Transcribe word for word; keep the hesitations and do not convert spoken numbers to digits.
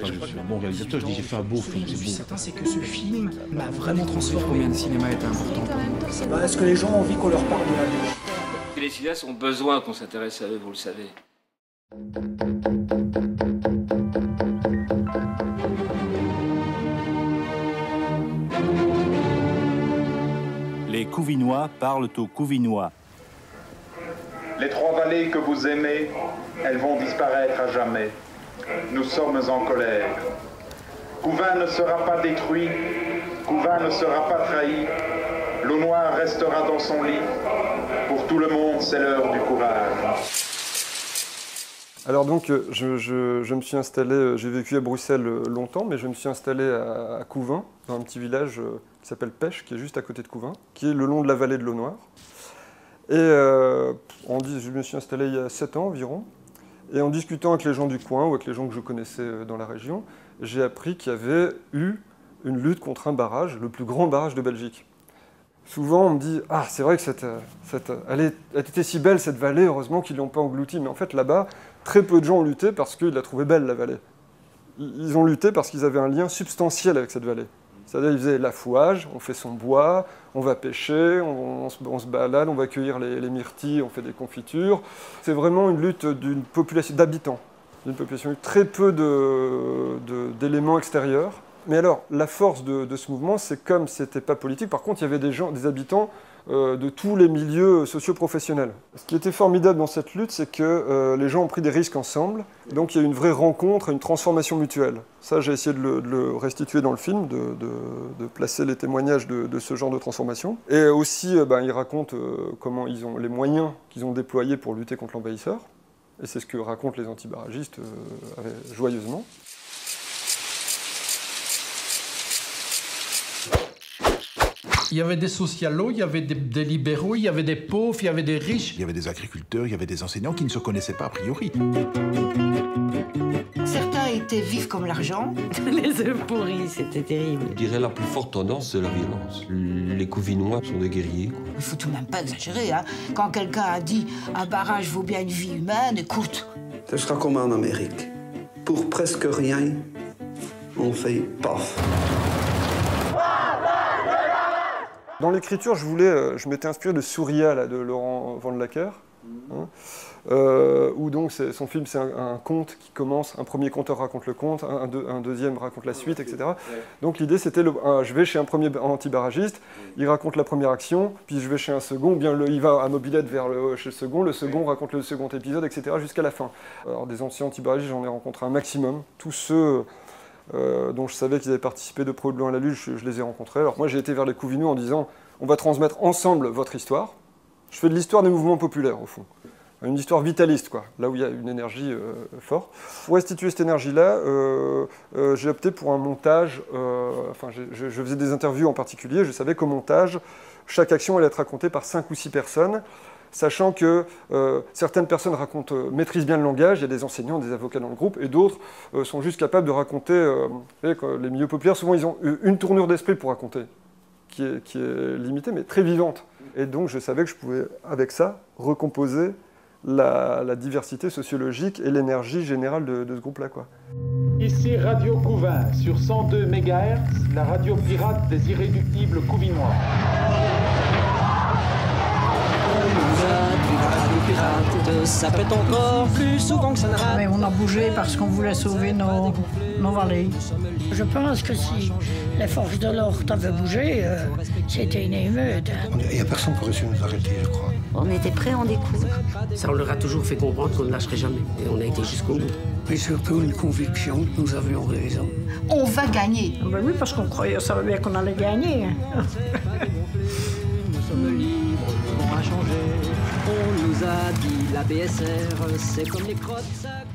pas que je suis un bon réalisateur, je dis j'ai fait un beau film, c'est beau. Certain, c'est que ce film m'a vraiment transformé. Combien de cinéma était important pour nous? Bah, est-ce que les gens ont envie qu'on leur parle de la vie? Les cinéastes ont besoin qu'on s'intéresse à eux, vous le savez. Les Couvinois parlent aux Couvinois. Les trois vallées que vous aimez, elles vont disparaître à jamais. Nous sommes en colère. Couvin ne sera pas détruit, Couvin ne sera pas trahi. L'eau noire restera dans son lit. Pour tout le monde, c'est l'heure du courage. Alors donc, je, je, je me suis installé, j'ai vécu à Bruxelles longtemps, mais je me suis installé à, à Couvin, dans un petit village qui s'appelle Pêche, qui est juste à côté de Couvin, qui est le long de la vallée de l'eau noire. Et euh, on dit, je me suis installé il y a sept ans environ, et en discutant avec les gens du coin, ou avec les gens que je connaissais dans la région, j'ai appris qu'il y avait eu une lutte contre un barrage, le plus grand barrage de Belgique. Souvent, on me dit « Ah, c'est vrai que cette, cette, elle, est, elle était si belle, cette vallée, heureusement qu'ils ne l'ont pas engloutie. » Mais en fait, là-bas, très peu de gens ont lutté parce qu'ils la trouvaient belle, la vallée. Ils ont lutté parce qu'ils avaient un lien substantiel avec cette vallée. C'est-à-dire qu'ils faisaient l'affouage, on fait son bois, on va pêcher, on, on, se, on se balade, on va cueillir les, les myrtilles, on fait des confitures. C'est vraiment une lutte d'une population d'habitants, d'une population très peu de, de, d'éléments extérieurs. Mais alors, la force de, de ce mouvement, c'est comme c'était pas politique, par contre, il y avait des gens, des habitants euh, de tous les milieux socio-professionnels. Ce qui était formidable dans cette lutte, c'est que euh, les gens ont pris des risques ensemble, donc il y a eu une vraie rencontre, une transformation mutuelle. Ça, j'ai essayé de le, de le restituer dans le film, de, de, de placer les témoignages de, de ce genre de transformation. Et aussi, euh, ben, ils racontent euh, comment ils ont les moyens qu'ils ont déployés pour lutter contre l'envahisseur. Et c'est ce que racontent les antibarragistes euh, joyeusement. Il y avait des socialos, il y avait des, des libéraux, il y avait des pauvres, il y avait des riches. Il y avait des agriculteurs, il y avait des enseignants qui ne se connaissaient pas a priori. Certains étaient vifs comme l'argent. Les œufs pourris, c'était terrible. Je dirais la plus forte tendance, c'est la violence. Les Couvinois sont des guerriers, quoi. Il faut tout de même pas exagérer, hein. Quand quelqu'un a dit « un barrage vaut bien une vie humaine », écoute. Ce sera comme en Amérique. Pour presque rien, on fait paf. Dans l'écriture, je voulais, je m'étais inspiré de Souria, là, de Laurent Vandelacquer, hein, euh, où donc son film, c'est un, un conte qui commence, un premier conteur raconte le conte, un, un, un deuxième raconte la suite, et cetera. Donc l'idée, c'était, je vais chez un premier antibarragiste, il raconte la première action, puis je vais chez un second, bien le, il va à mobilette vers le, chez le second, le second raconte le second épisode, et cetera, jusqu'à la fin. Alors des anciens antibarragistes, j'en ai rencontré un maximum, tous ceux... Euh, dont je savais qu'ils avaient participé de près ou de loin à la lutte, je, je les ai rencontrés. Alors moi j'ai été vers les Couvinois en disant on va transmettre ensemble votre histoire. Je fais de l'histoire des mouvements populaires au fond. Une histoire vitaliste, quoi, là où il y a une énergie euh, forte. Pour restituer cette énergie-là, euh, euh, j'ai opté pour un montage, euh, enfin je, je faisais des interviews en particulier, je savais qu'au montage, chaque action allait être racontée par cinq ou six personnes, sachant que euh, certaines personnes racontent, euh, maîtrisent bien le langage, il y a des enseignants, des avocats dans le groupe, et d'autres euh, sont juste capables de raconter, euh, et, les milieux populaires, souvent ils ont une tournure d'esprit pour raconter, qui est, qui est limitée, mais très vivante. Et donc je savais que je pouvais, avec ça, recomposer la, la diversité sociologique et l'énergie générale de, de ce groupe-là, quoi. Ici Radio Couvin, sur cent deux mégahertz, la radio pirate des irréductibles Couvinois. Ça pète encore plus souvent que ça ne rate. Mais on a bougé parce qu'on voulait sauver nos, nos vallées. Je pense que si les forces de l'ordre avaient bougé, euh, c'était une émeute. Il n'y a personne qui aurait su nous arrêter, je crois. On était prêts à en découdre. Ça, on leur a toujours fait comprendre qu'on ne lâcherait jamais. Et on a été jusqu'au bout. Mais surtout une conviction que nous avions raison. On va gagner. Ben oui, parce qu'on croyait, on savait bien qu'on allait gagner. Nous sommes libres, le monde a changé. On nous a dit la B S R, c'est comme les crottes, ça